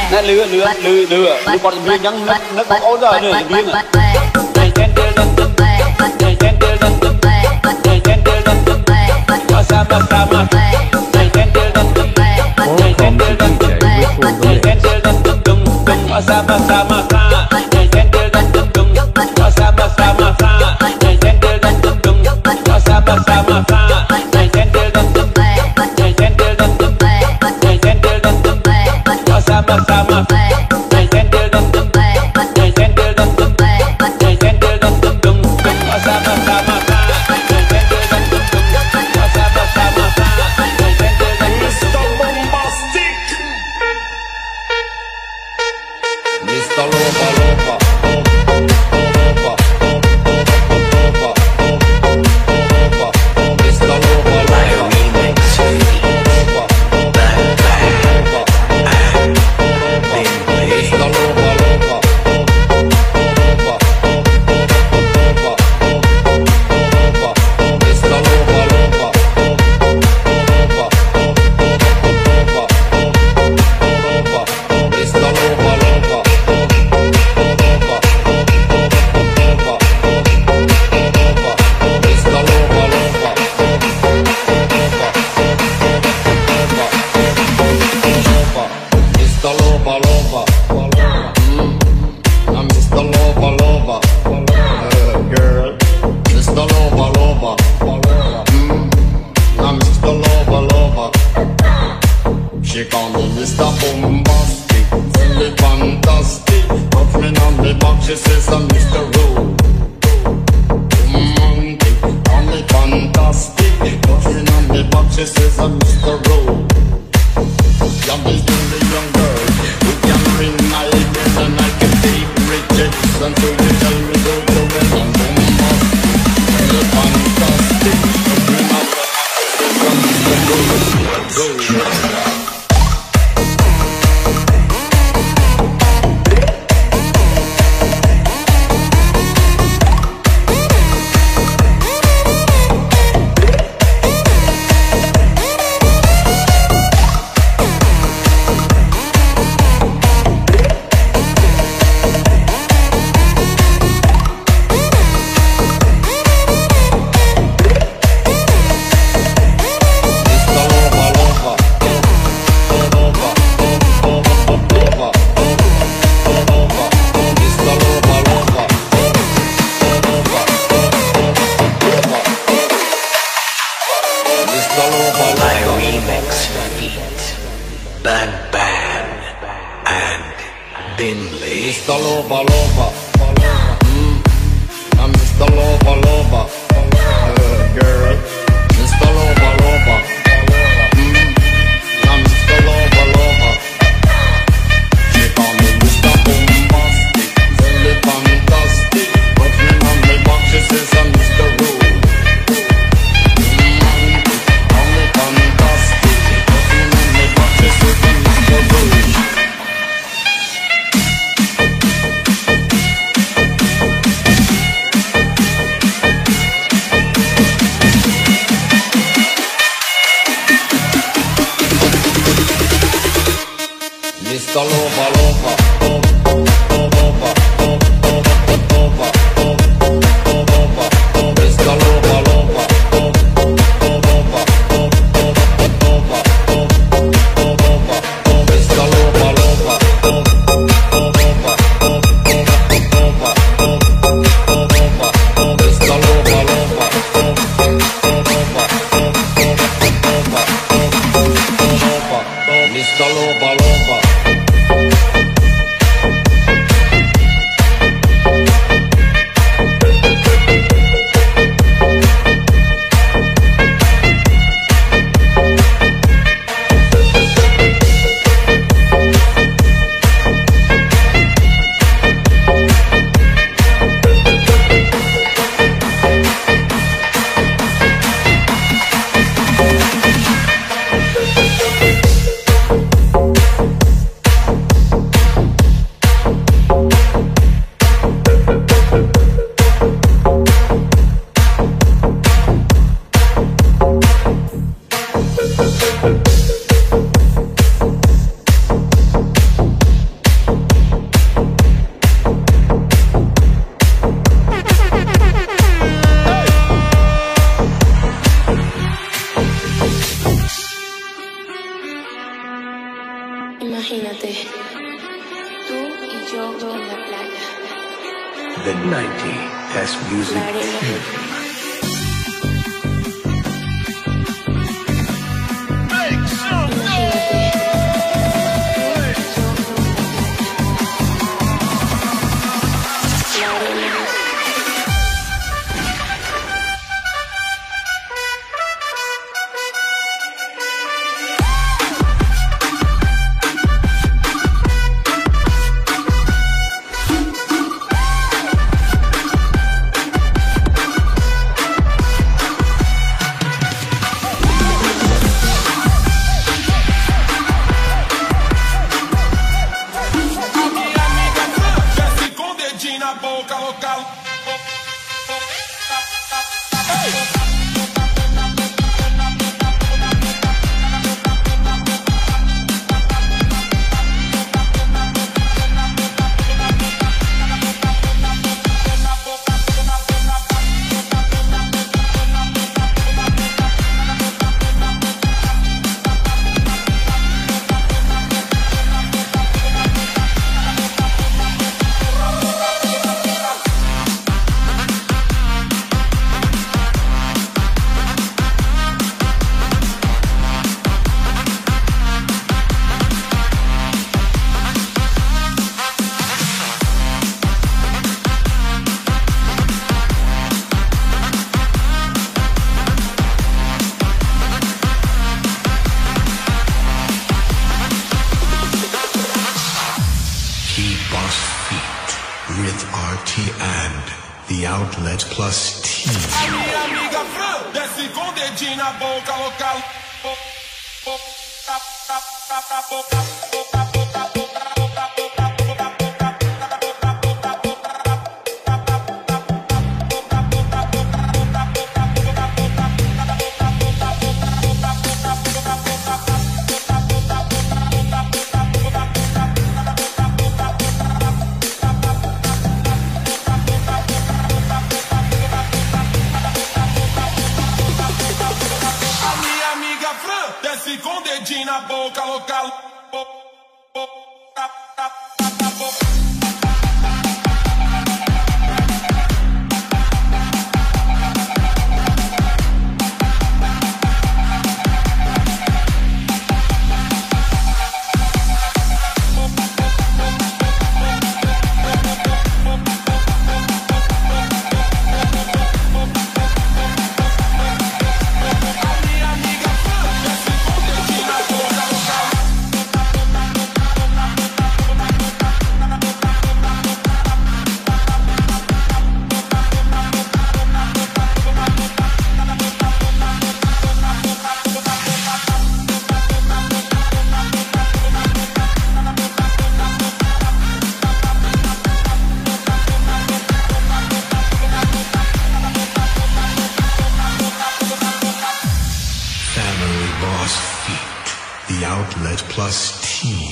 nè lừa còn lừa nhắn nó có ấu rồi nữa điên à Imagínate, tú y yo en la playa. The 90 Best Music. La arena. With RT and the Outlet Plus team. A minha amiga Fran desce com o dedinho na boca local. Desce com o dedinho na boca local. The Outlet Plus team.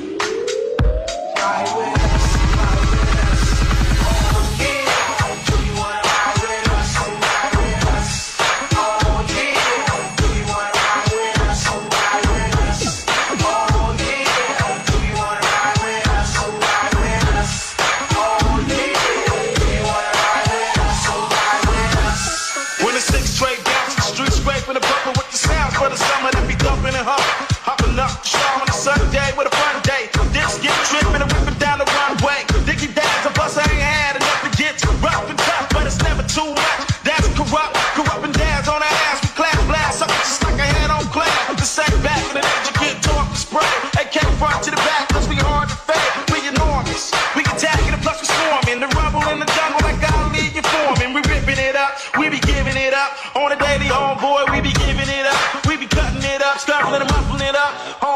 When the 6 straight bounce, the street scraping the bumper with the sounds for the summer that be dumping and humping. Hopping up the show on a Sunday with a fun day. Dicks get tripping and whipping down the runway. Dicky Dad's a bus I ain't had enough to get rough and tough, but it's never too much. That's corrupt and dads on our ass. We clap blast up just like a head on clap. The same back and the edge you get torn to spray. AK front to the back, cause we hard to fade. We enormous. We can tag it and plus we swarming. The rumble in the jungle like I'll leave you forming. We ripping it up, we be giving it up. On a daily homeboy, we be giving it up. We be cutting it up, scuffling and muffling it up.